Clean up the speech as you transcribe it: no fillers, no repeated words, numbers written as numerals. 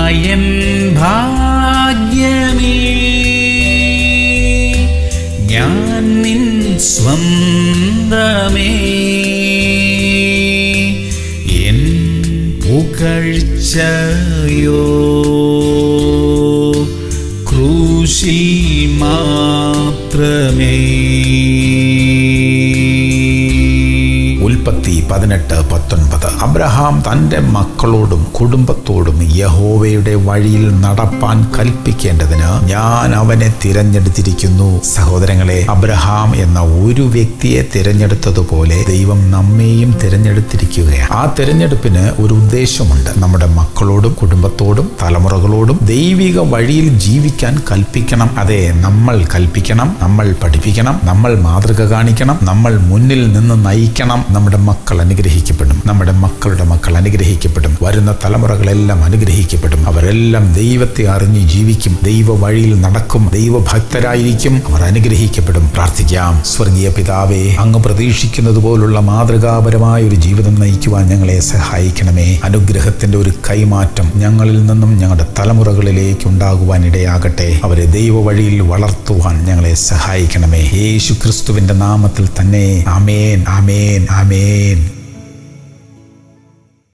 N ഭാഗ്യമേ, ഞാൻ നിൻ സ്വന്തമേ, N പുകഴ്ചയോ ക്രൂശിൽ മാത്രമേ. ഉൽപ്പത്തി 18:19. അബ്രഹാം തൻ്റെ മക്കളോടും കുടുംബത്തോടും യഹോവയുടെ വഴിയിൽ നടപ്പാൻ കൽപ്പിക്കേണ്ടതിന് ഞാൻ അവനെ തിരഞ്ഞെടുത്തിരിക്കുന്നു. സഹോദരങ്ങളെ, അബ്രഹാം എന്ന ഒരു വ്യക്തിയെ തിരഞ്ഞെടുത്തതുപോലെ ദൈവം നമ്മെയും തിരഞ്ഞെടുത്തിരിക്കുകയാണ്. ആ തിരഞ്ഞെടുപ്പിന് ഒരു ഉദ്ദേശമുണ്ട്. നമ്മുടെ മക്കളോടും കുടുംബത്തോടും തലമുറകളോടും ദൈവിക വഴിയിൽ ജീവിക്കാൻ കൽപ്പിക്കണം. അതെ, നമ്മൾ കൽപ്പിക്കണം, നമ്മൾ പഠിപ്പിക്കണം, നമ്മൾ മാതൃക കാണിക്കണം, നമ്മൾ മുന്നിൽ നിന്ന് നയിക്കണം. നമ്മുടെ മക്കൾ അനുഗ്രഹിക്കപ്പെടും, നമ്മുടെ മക്കളുടെ മക്കൾ അനുഗ്രഹിക്കപ്പെടും, വരുന്ന തലമുറകളെല്ലാം അനുഗ്രഹിക്കപ്പെടും. അവരെല്ലാം ദൈവത്തെ അറിഞ്ഞ് ജീവിക്കും, ദൈവ വഴിയിൽ നടക്കും, ദൈവഭക്തരായിരിക്കും, അവർ അനുഗ്രഹിക്കപ്പെടും. പ്രാർത്ഥിക്കാം. സ്വർഗീയ പിതാവേ, അങ്ങ് പ്രതീക്ഷിക്കുന്നത് പോലുള്ള മാതൃകാപരമായ ഒരു ജീവിതം നയിക്കുവാൻ ഞങ്ങളെ സഹായിക്കണമേ. അനുഗ്രഹത്തിന്റെ ഒരു കൈമാറ്റം ഞങ്ങളിൽ നിന്നും ഞങ്ങളുടെ തലമുറകളിലേക്ക് ഉണ്ടാകുവാൻ ഇടയാകട്ടെ. അവരെ ദൈവ വഴിയിൽ വളർത്തുവാൻ ഞങ്ങളെ സഹായിക്കണമേ. യേശു ക്രിസ്തുവിന്റെ നാമത്തിൽ തന്നെ. ആമേൻ, ആമേൻ, ആമേൻ.